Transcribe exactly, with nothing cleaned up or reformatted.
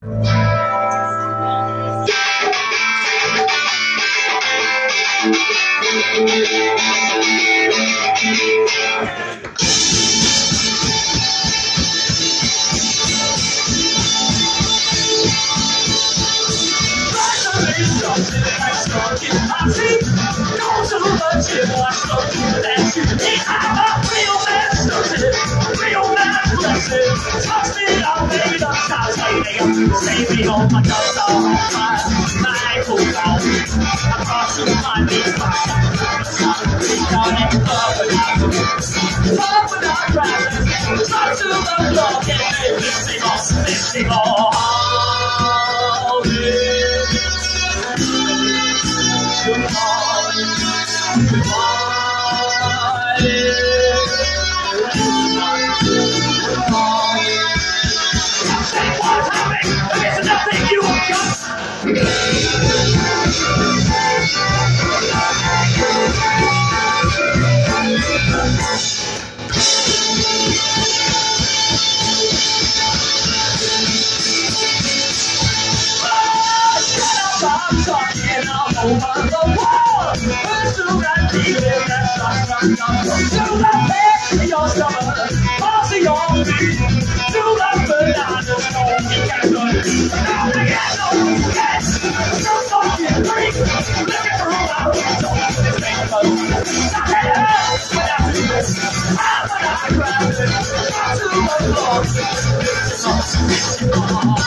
Save me on my dust on fire, my cool down. Across the line, be fire. Down and up and out. Up and out, driving. Talk to the floor, get me missing off, missing off. Over the wall, to that feeling that starts to come to that bed, your stomach, pass it on me, to that banana stone, you can't do it. Now we get no yes, so fucking drink, look at the room out, don't let this thing go. Now get it up, but that's it, I'm gonna grab it, down to the floor, it's off, it's off.